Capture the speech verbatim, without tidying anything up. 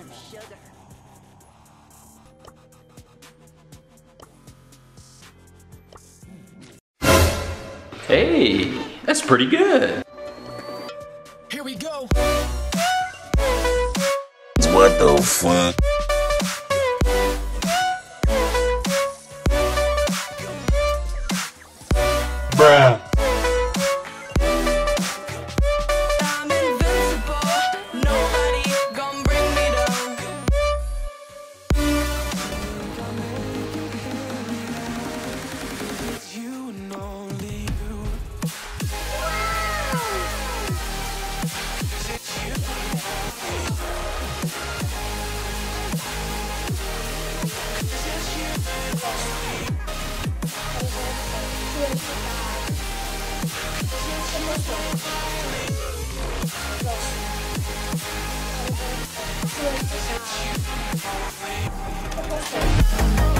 Hey, that's pretty good. Here we go. What the fuck? Bruh. I'm invincible. Nobody gon' bring me down. It's you and only you. It's you. It's you. Thank you.